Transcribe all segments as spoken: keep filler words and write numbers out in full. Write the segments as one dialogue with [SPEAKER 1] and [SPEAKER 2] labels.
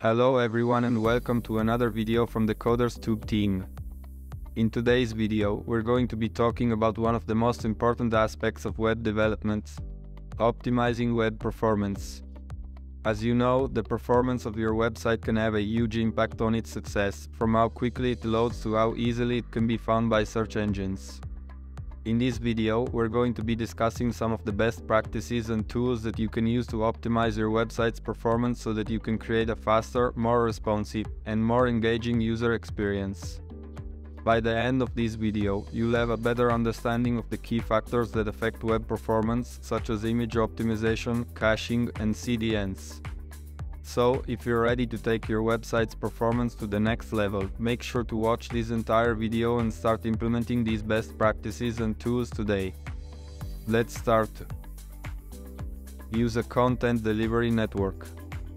[SPEAKER 1] Hello everyone and welcome to another video from the CodersTube team. In today's video, we're going to be talking about one of the most important aspects of web development, optimizing web performance. As you know, the performance of your website can have a huge impact on its success, from how quickly it loads to how easily it can be found by search engines. In this video, we're going to be discussing some of the best practices and tools that you can use to optimize your website's performance so that you can create a faster, more responsive, and more engaging user experience. By the end of this video, you'll have a better understanding of the key factors that affect web performance, such as image optimization, caching, and C D Ns. So, if you're ready to take your website's performance to the next level, make sure to watch this entire video and start implementing these best practices and tools today. Let's start. Use a content delivery network.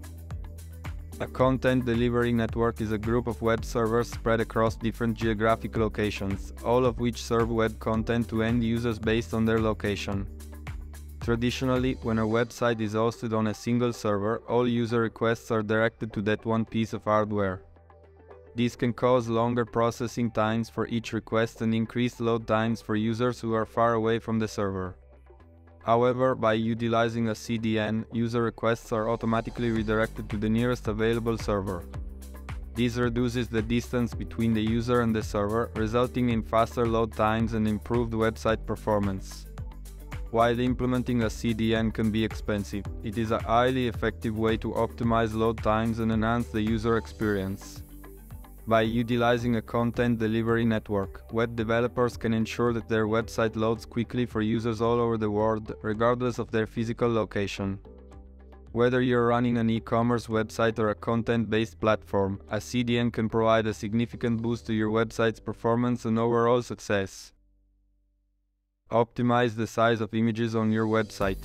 [SPEAKER 1] A content delivery network is a group of web servers spread across different geographic locations, all of which serve web content to end users based on their location. Traditionally, when a website is hosted on a single server, all user requests are directed to that one piece of hardware. This can cause longer processing times for each request and increased load times for users who are far away from the server. However, by utilizing a C D N, user requests are automatically redirected to the nearest available server. This reduces the distance between the user and the server, resulting in faster load times and improved website performance. While implementing a C D N can be expensive, it is a highly effective way to optimize load times and enhance the user experience. By utilizing a content delivery network, web developers can ensure that their website loads quickly for users all over the world, regardless of their physical location. Whether you're running an e-commerce website or a content-based platform, a C D N can provide a significant boost to your website's performance and overall success. Optimize the size of images on your website.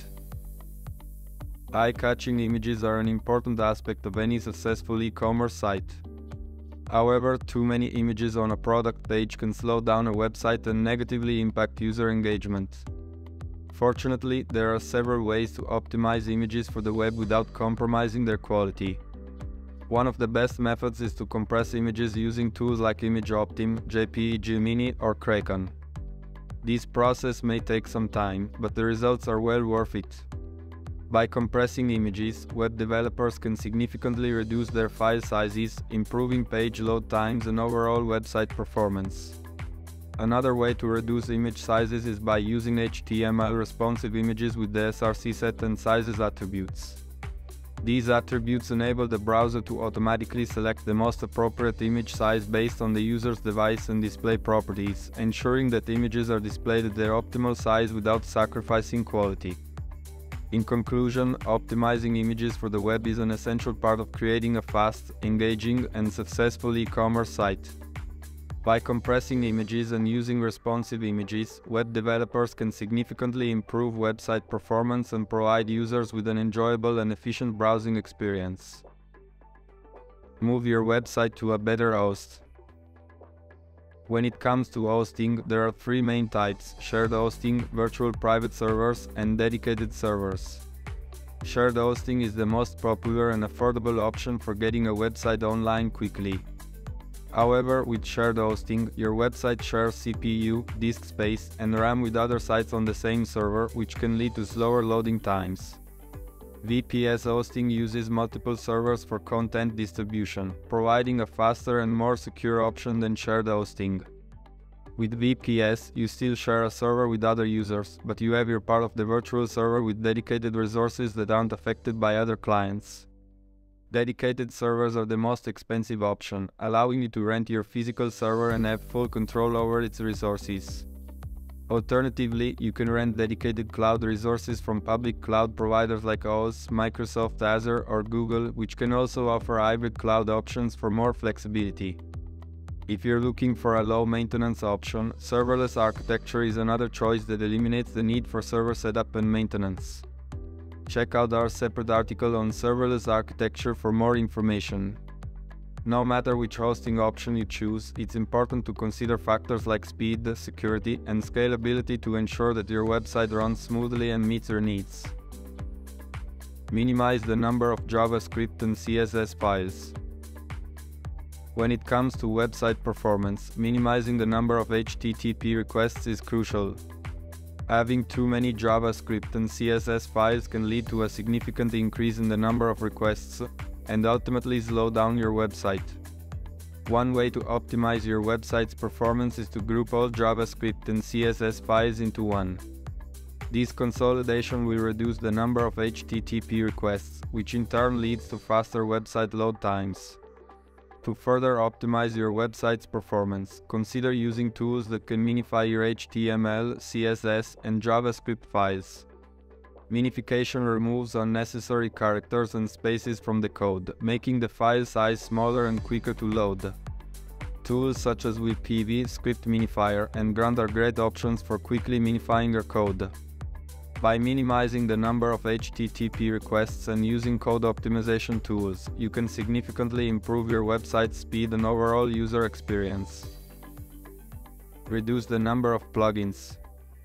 [SPEAKER 1] Eye-catching images are an important aspect of any successful e-commerce site. However, too many images on a product page can slow down a website and negatively impact user engagement. Fortunately, there are several ways to optimize images for the web without compromising their quality. One of the best methods is to compress images using tools like ImageOptim, J P G Mini, or Kraken. This process may take some time, but the results are well worth it. By compressing images, web developers can significantly reduce their file sizes, improving page load times and overall website performance. Another way to reduce image sizes is by using H T M L responsive images with the src set and sizes attributes. These attributes enable the browser to automatically select the most appropriate image size based on the user's device and display properties, ensuring that images are displayed at their optimal size without sacrificing quality. In conclusion, optimizing images for the web is an essential part of creating a fast, engaging, and successful e-commerce site. By compressing images and using responsive images, web developers can significantly improve website performance and provide users with an enjoyable and efficient browsing experience. Move your website to a better host. When it comes to hosting, there are three main types: shared hosting, virtual private servers, and dedicated servers. Shared hosting is the most popular and affordable option for getting a website online quickly. However, with shared hosting, your website shares C P U, disk space, and RAM with other sites on the same server, which can lead to slower loading times. V P S hosting uses multiple servers for content distribution, providing a faster and more secure option than shared hosting. With V P S, you still share a server with other users, but you have your part of the virtual server with dedicated resources that aren't affected by other clients. Dedicated servers are the most expensive option, allowing you to rent your physical server and have full control over its resources. Alternatively, you can rent dedicated cloud resources from public cloud providers like O S, Microsoft Azure, or Google, which can also offer hybrid cloud options for more flexibility. If you're looking for a low-maintenance option, serverless architecture is another choice that eliminates the need for server setup and maintenance. Check out our separate article on serverless architecture for more information. No matter which hosting option you choose, it's important to consider factors like speed, security, and scalability to ensure that your website runs smoothly and meets your needs. Minimize the number of JavaScript and C S S files. When it comes to website performance, minimizing the number of H T T P requests is crucial. Having too many JavaScript and C S S files can lead to a significant increase in the number of requests and ultimately slow down your website. One way to optimize your website's performance is to group all JavaScript and C S S files into one. This consolidation will reduce the number of H T T P requests, which in turn leads to faster website load times. To further optimize your website's performance, consider using tools that can minify your H T M L, C S S, and JavaScript files. Minification removes unnecessary characters and spaces from the code, making the file size smaller and quicker to load. Tools such as W P V, Script Minifier, and Grunt are great options for quickly minifying your code. By minimizing the number of H T T P requests and using code optimization tools, you can significantly improve your website's speed and overall user experience. Reduce the number of plugins.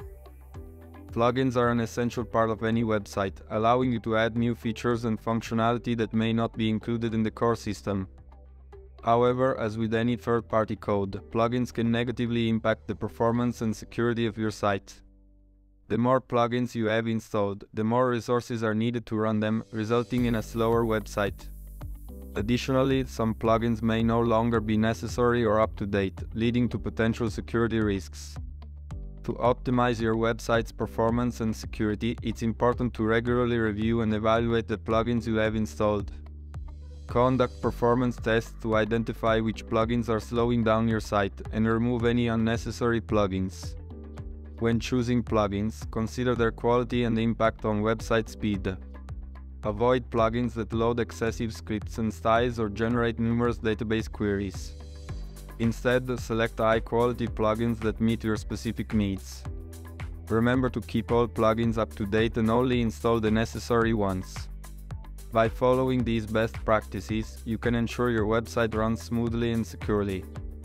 [SPEAKER 1] Plugins are an essential part of any website, allowing you to add new features and functionality that may not be included in the core system. However, as with any third-party code, plugins can negatively impact the performance and security of your site. The more plugins you have installed, the more resources are needed to run them, resulting in a slower website. Additionally, some plugins may no longer be necessary or up to date, leading to potential security risks. To optimize your website's performance and security, it's important to regularly review and evaluate the plugins you have installed. Conduct performance tests to identify which plugins are slowing down your site and remove any unnecessary plugins. When choosing plugins, consider their quality and impact on website speed. Avoid plugins that load excessive scripts and styles or generate numerous database queries. Instead, select high-quality plugins that meet your specific needs. Remember to keep all plugins up to date and only install the necessary ones. By following these best practices, you can ensure your website runs smoothly and securely.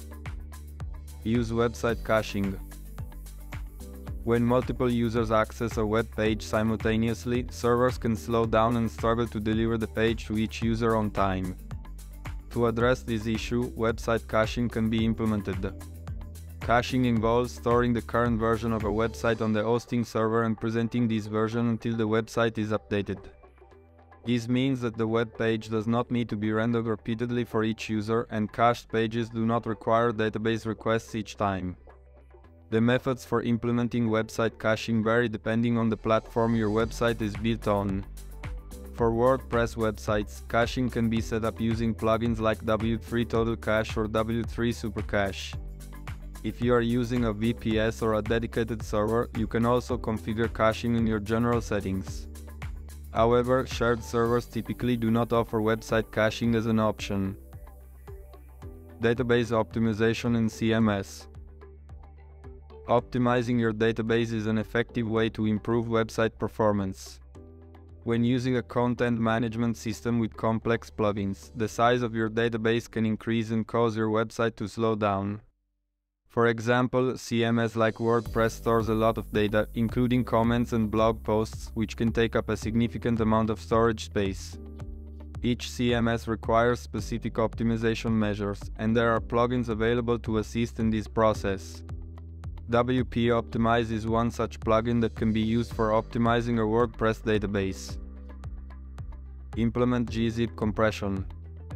[SPEAKER 1] Use website caching. When multiple users access a web page simultaneously, servers can slow down and struggle to deliver the page to each user on time. To address this issue, website caching can be implemented. Caching involves storing the current version of a website on the hosting server and presenting this version until the website is updated. This means that the web page does not need to be rendered repeatedly for each user, and cached pages do not require database requests each time. The methods for implementing website caching vary depending on the platform your website is built on. For WordPress websites, caching can be set up using plugins like W three Total Cache or W three Super Cache. If you are using a V P S or a dedicated server, you can also configure caching in your general settings. However, shared servers typically do not offer website caching as an option. Database optimization in C M S. Optimizing your database is an effective way to improve website performance. When using a content management system with complex plugins, the size of your database can increase and cause your website to slow down. For example, C M S like WordPress stores a lot of data, including comments and blog posts, which can take up a significant amount of storage space. Each C M S requires specific optimization measures, and there are plugins available to assist in this process. W P Optimize is one such plugin that can be used for optimizing a WordPress database. Implement Gzip compression.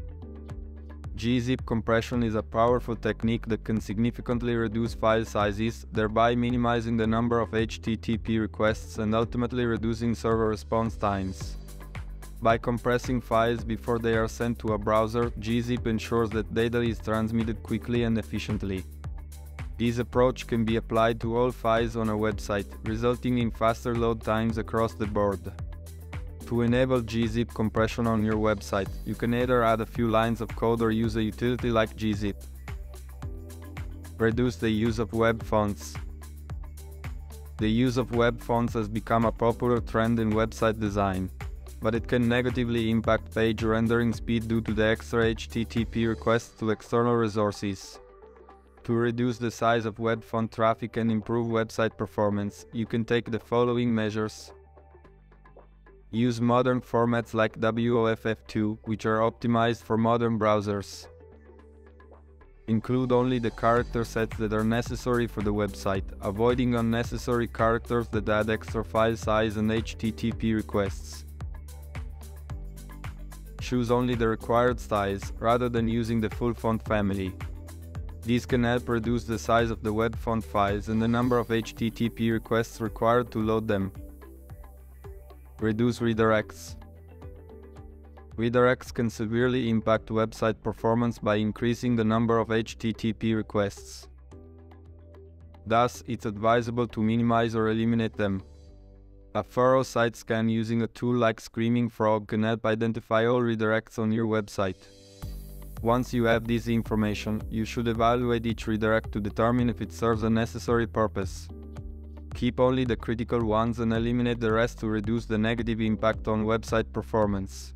[SPEAKER 1] Gzip compression is a powerful technique that can significantly reduce file sizes, thereby minimizing the number of H T T P requests and ultimately reducing server response times. By compressing files before they are sent to a browser, Gzip ensures that data is transmitted quickly and efficiently. This approach can be applied to all files on a website, resulting in faster load times across the board. To enable Gzip compression on your website, you can either add a few lines of code or use a utility like Gzip. Reduce the use of web fonts. The use of web fonts has become a popular trend in website design, but it can negatively impact page rendering speed due to the extra H T T P requests to external resources. To reduce the size of web font traffic and improve website performance, you can take the following measures. Use modern formats like W O F F two, which are optimized for modern browsers. Include only the character sets that are necessary for the website, avoiding unnecessary characters that add extra file size and H T T P requests. Choose only the required size, rather than using the full font family. These can help reduce the size of the web font files and the number of H T T P requests required to load them. Reduce redirects. Redirects can severely impact website performance by increasing the number of H T T P requests. Thus, it's advisable to minimize or eliminate them. A thorough site scan using a tool like Screaming Frog can help identify all redirects on your website. Once you have this information, you should evaluate each redirect to determine if it serves a necessary purpose. Keep only the critical ones and eliminate the rest to reduce the negative impact on website performance.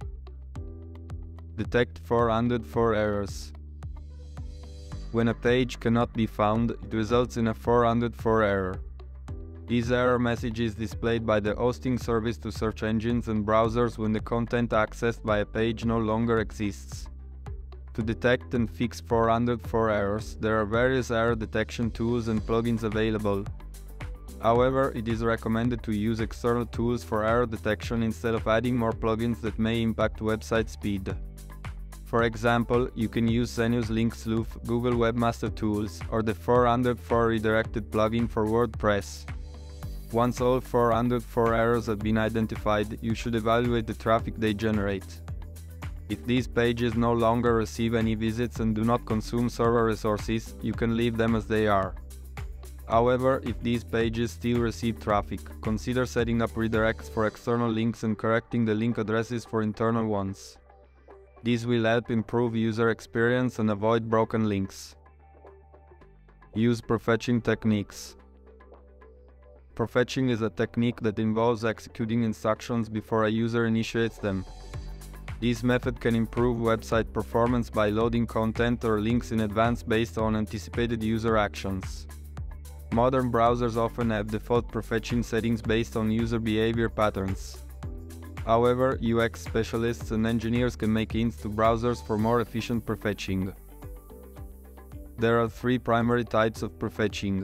[SPEAKER 1] Detect four hundred four errors. When a page cannot be found, it results in a four hundred four error. This error message is displayed by the hosting service to search engines and browsers when the content accessed by a page no longer exists. To detect and fix four hundred four errors, there are various error detection tools and plugins available. However, it is recommended to use external tools for error detection instead of adding more plugins that may impact website speed. For example, you can use Xenius Link Sleuth, Google Webmaster Tools, or the four hundred four Redirected plugin for WordPress. Once all four hundred four errors have been identified, you should evaluate the traffic they generate. If these pages no longer receive any visits and do not consume server resources, you can leave them as they are. However, if these pages still receive traffic, consider setting up redirects for external links and correcting the link addresses for internal ones. This will help improve user experience and avoid broken links. Use prefetching techniques. Prefetching is a technique that involves executing instructions before a user initiates them. This method can improve website performance by loading content or links in advance based on anticipated user actions. Modern browsers often have default prefetching settings based on user behavior patterns. However, U X specialists and engineers can make hints to browsers for more efficient prefetching. There are three primary types of prefetching.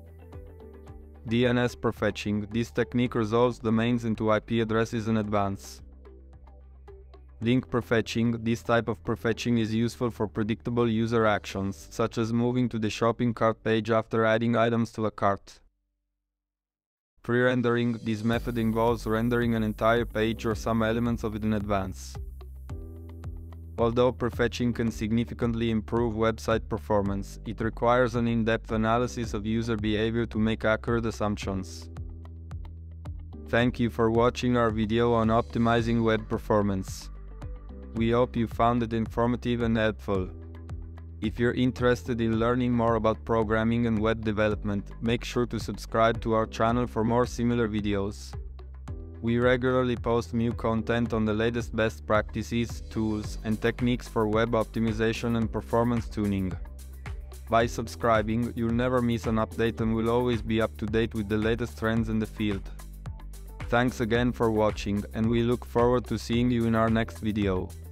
[SPEAKER 1] D N S prefetching. This technique resolves domains into I P addresses in advance. Link prefetching. This type of prefetching is useful for predictable user actions, such as moving to the shopping cart page after adding items to a cart. Pre-rendering. This method involves rendering an entire page or some elements of it in advance. Although prefetching can significantly improve website performance, it requires an in-depth analysis of user behavior to make accurate assumptions. Thank you for watching our video on optimizing web performance. We hope you found it informative and helpful. If you're interested in learning more about programming and web development, make sure to subscribe to our channel for more similar videos. We regularly post new content on the latest best practices, tools, and techniques for web optimization and performance tuning. By subscribing, you'll never miss an update and will always be up to date with the latest trends in the field. Thanks again for watching, and we look forward to seeing you in our next video.